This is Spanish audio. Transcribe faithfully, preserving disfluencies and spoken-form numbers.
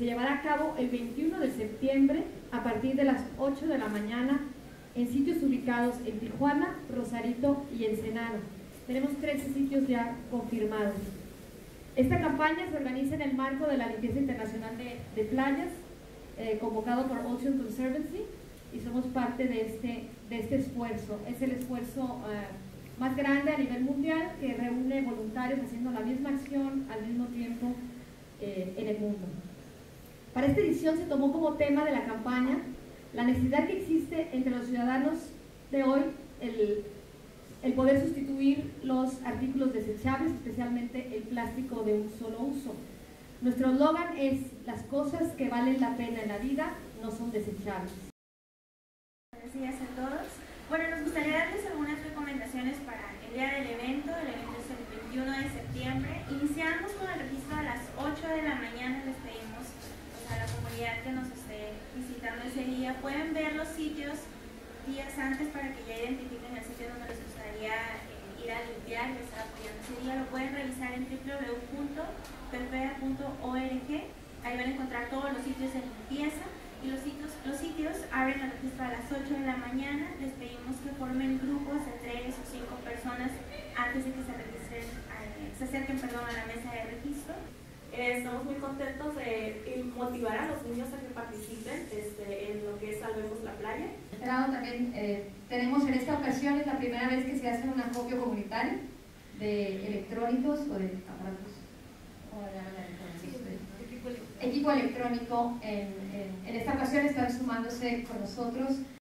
llevará a cabo el veintiuno de septiembre a partir de las ocho de la mañana en sitios ubicados en Tijuana, Rosarito y Ensenada. Tenemos trece sitios ya confirmados. Esta campaña se organiza en el marco de la limpieza internacional de, de playas, eh, convocado por Ocean Conservancy, y somos parte de este, de este esfuerzo. Es el esfuerzo eh, más grande a nivel mundial que reúne voluntarios haciendo la misma acción al mismo tiempo eh, en el mundo. Para esta edición se tomó como tema de la campaña la necesidad que existe entre los ciudadanos de hoy el, el poder sustituir los artículos desechables, especialmente el plástico de un solo uso. Nuestro eslogan es: las cosas que valen la pena en la vida no son desechables. Buenos días a todos. Bueno, nos gustaría darles algunas recomendaciones para el día del evento. El evento es el veintiuno de septiembre. Iniciamos con el registro a las ocho de la mañana. Les pedimos pues, a la comunidad que nos esté visitando ese día. Pueden ver los sitios días antes para que ya identifiquen el sitio donde les gustaría eh, ir a limpiar y estar apoyando ese día. Lo pueden revisar en w w w punto perfea punto org. Ahí van a encontrar todos los sitios de limpieza. Y los sitios, los sitios abren el registro a las ocho de la mañana. Les pedimos que formen grupos de tres o cinco personas antes de que se registren, eh, se acerquen perdón, a la mesa de registro. Eh, estamos muy contentos de motivar a los niños a que participen este, en lo que es Salvemos la Playa. También eh, tenemos en esta ocasión, es la primera vez que se hace un acopio comunitario de electrónicos o de aparatos, ¿cómo le llaman? Equipo electrónico. En, en, en esta ocasión están sumándose con nosotros